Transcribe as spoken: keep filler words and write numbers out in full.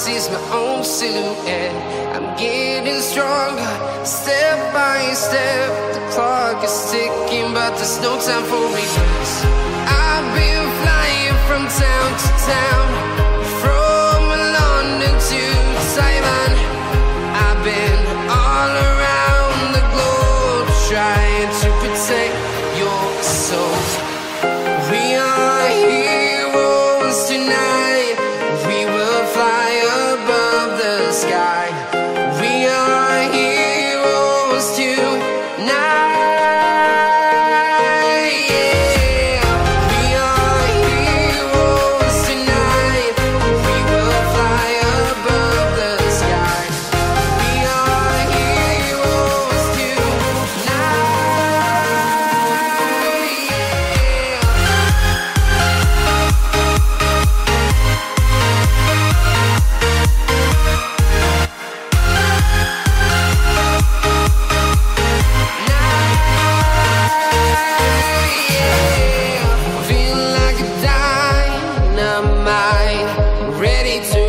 sees my own silhouette. I'm getting stronger, step by step. The clock is ticking, but there's no time for regrets. I've been flying from town to town, from London to Taiwan. I've been all around the globe, trying to protect your soul. We are heroes tonight. We will fly above the sky. We are heroes tonight. Yeah. We are heroes tonight. We will fly above the sky. We are heroes tonight. Feel like a dynamite, ready to